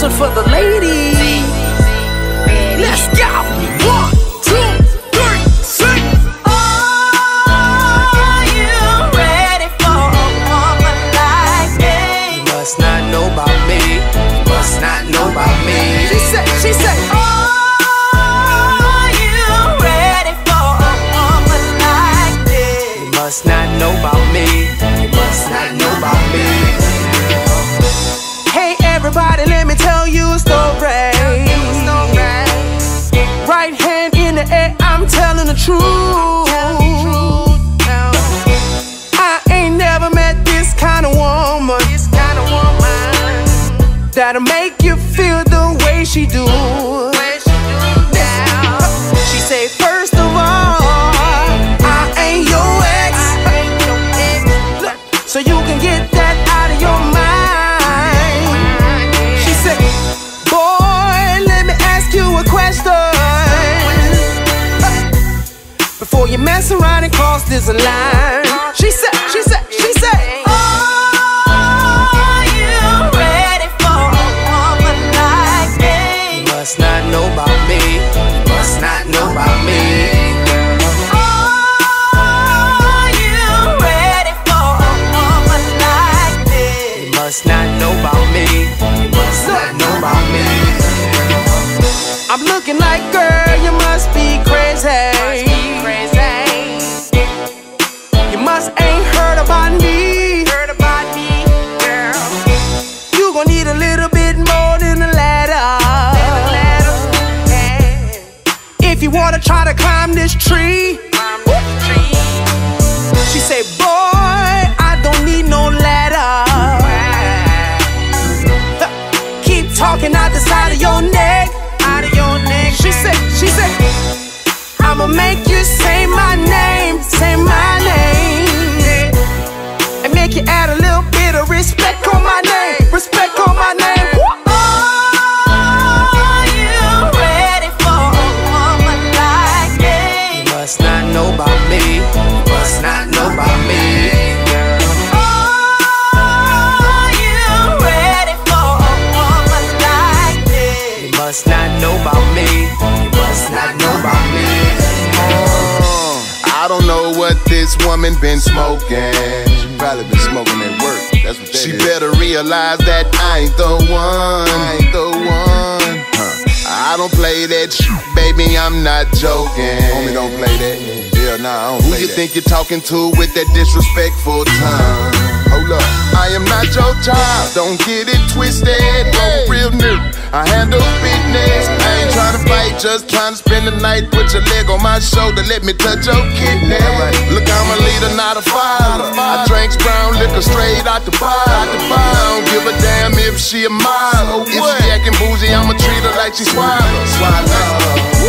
one for the ladies. Let's go. 1, 2, 3, sing. Are you ready for a woman like me? You must not know about me. You must not know about me. She said, Are you ready for a woman like me? you must not know about me. You must not know about me. Hey everybody, let me tell you a story. Right hand in the air, I'm telling the truth. I ain't never met this kind of woman that'll make you feel the way she do. She say, first of all, I ain't your ex, so you can get that out of your mind. She said, boy, let me ask you a question before you mess around and cross this line. She said, Are you ready for a woman like me? you must not know about me. You must not know about me. Are you ready for a woman like me? You must not know about me. You must not know about me. I'm looking like, girl, you must be crazy. You must ain't heard about me. Girl. You gon' need a little bit more than a ladder. If you wanna try to climb this tree. She say, boy, I don't need no ladder. Keep talking out the side of your neck. She said, I'ma make you say my name, and make you add a little bit of respect on my name, Are you ready for a woman like me? You must not know about me. You must not know about me. Are you ready for a woman like me? You must not know about me. You must not know about me. I don't know what this woman been smoking. She probably been smoking at work. That's what she better realize that I ain't the one. I don't play that shit, baby, I'm not joking. Homie, don't play that. Yeah, nah, I don't play that. Who you think you're talking to with that disrespectful tongue? Hold up, I am not your child, don't get it twisted. I'm a real nigga, I handle business. I ain't tryna fight, just tryna spend the night. Put your leg on my shoulder, let me touch your kidney. Look, I'm a leader, not a fighter. I drink brown liquor straight out the bar. I don't give a damn if she a model. If she acting bougie, I'ma treat her like she swallow.